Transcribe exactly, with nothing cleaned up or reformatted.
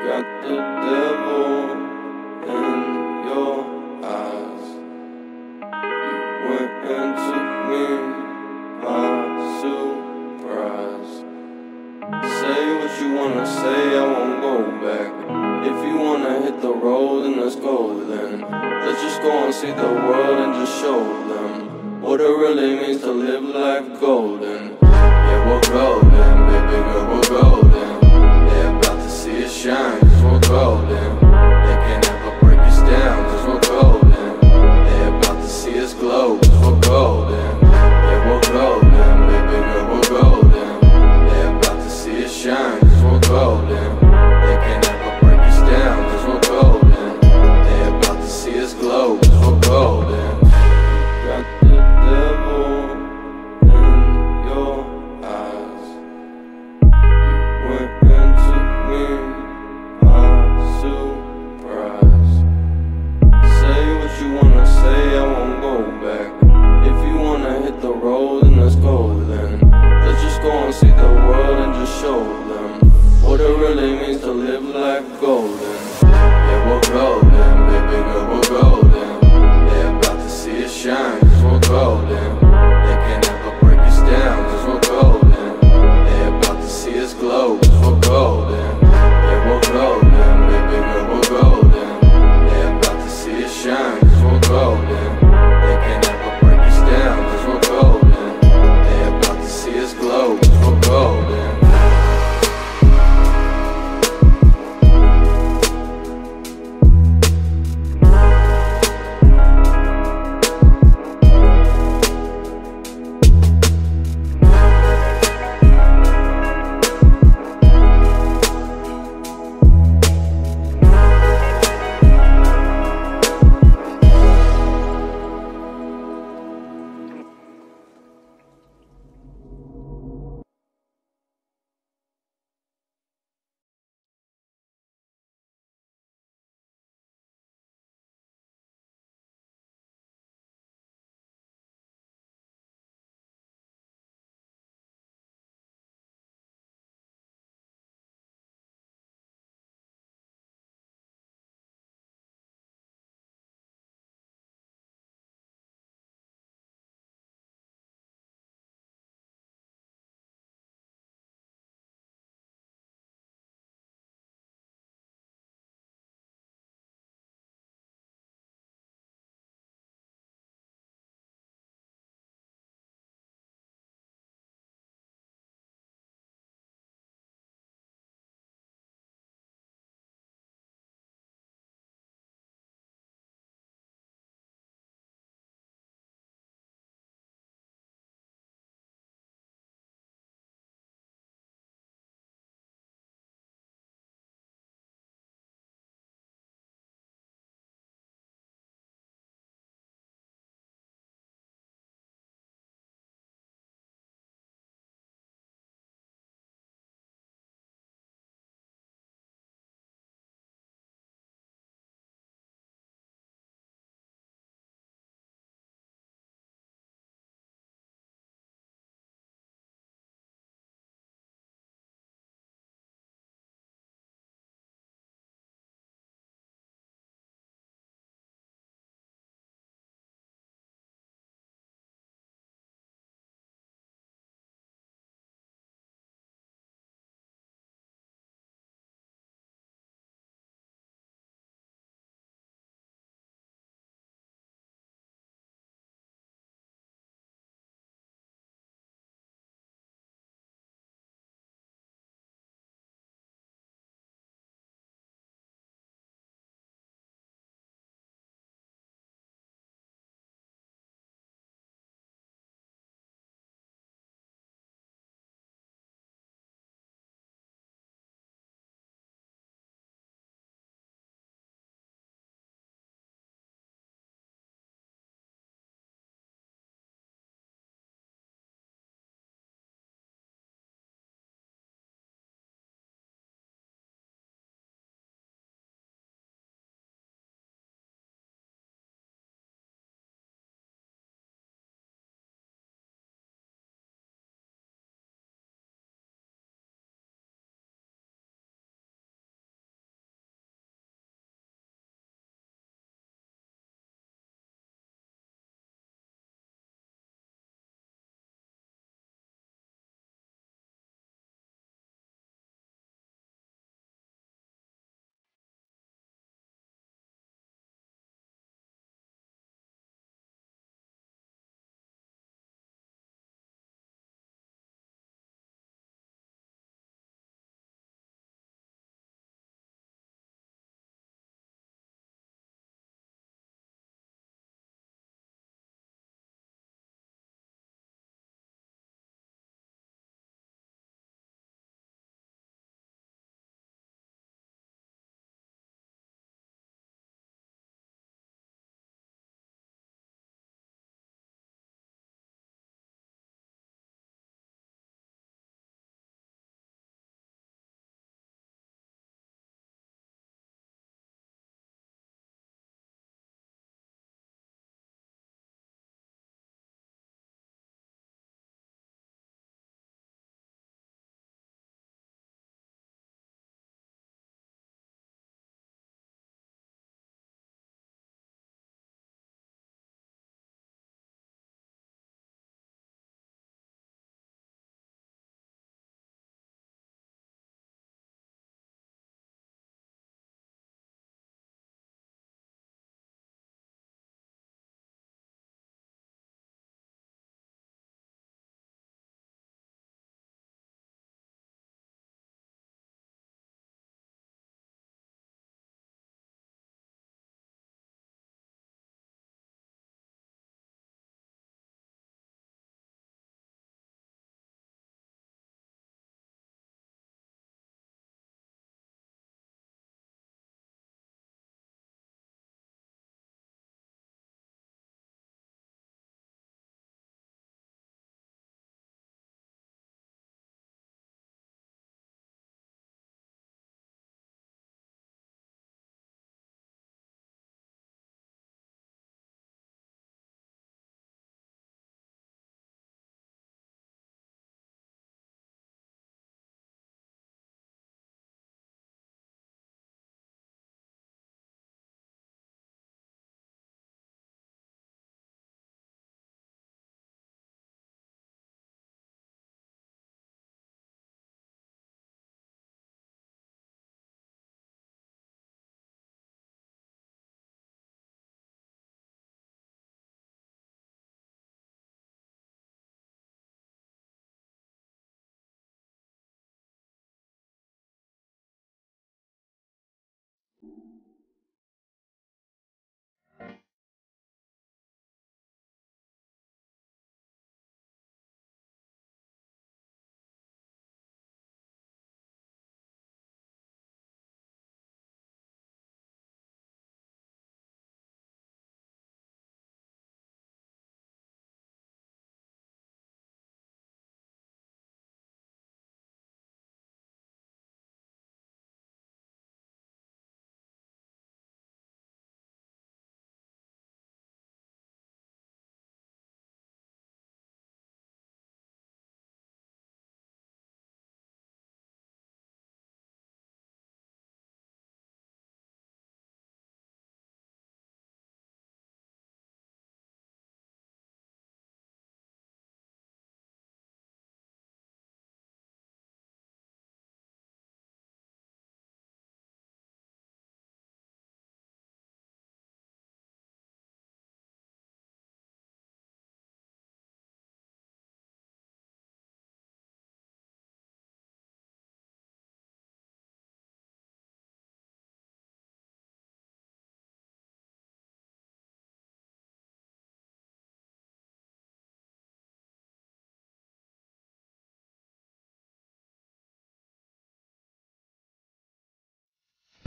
Got the devil in your eyes. You went and took me by surprise. Say what you wanna say, I won't go back. If you wanna hit the road, then let's go then. Let's just go and see the world and just show them what it really means to live life golden. Yeah, we're golden, baby girl, we're golden. They're about to see us shine, cause we're golden. They can't ever break us down, cause we're golden. They're about to see us glow, cause we're golden. Yeah, we're golden, baby girl, we're golden. They're about to see us shine, cause we're golden. They can't ever break us down, cause we're golden. They're about to see us glow, cause we're golden. Got the devil in your eyes. You went and took me by surprise. Say what you wanna say, I won't go back. If you wanna hit the road, then let's go then. Let's just go and see the world and just show them what it really means to live life golden.